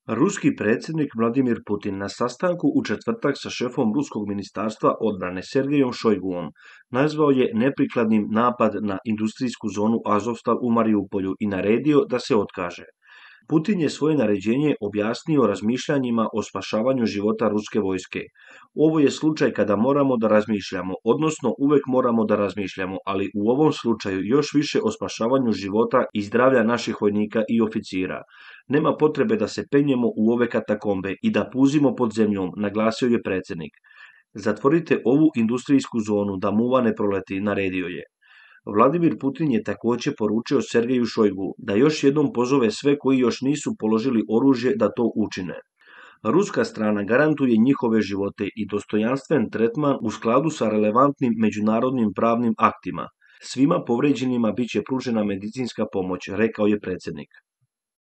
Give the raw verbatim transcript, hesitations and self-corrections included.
Ruski predsjednik Vladimir Putin na sastanku u četvrtak sa šefom ruskog ministarstva odbrane Sergejom Šojguom nazvao je neprikladnim napad na industrijsku zonu Azovstal u Mariupolju i naredio da se otkaže. Putin je svoje naređenje objasnio razmišljanjima o spašavanju života ruske vojske. Ovo je slučaj kada moramo da razmišljamo, odnosno uvek moramo da razmišljamo, ali u ovom slučaju još više o spašavanju života i zdravlja naših vojnika i oficira. Nema potrebe da se penjemo u ove katakombe i da puzimo pod zemljom, naglasio je predsjednik. Zatvorite ovu industrijsku zonu da muva ne proleti, naredio je. Vladimir Putin je također poručio Sergeju Šojgu da još jednom pozove sve koji još nisu položili oružje da to učine. Ruska strana garantuje njihove živote i dostojanstven tretman u skladu sa relevantnim međunarodnim pravnim aktima. Svima povređenima bit će pružena medicinska pomoć, rekao je predsjednik.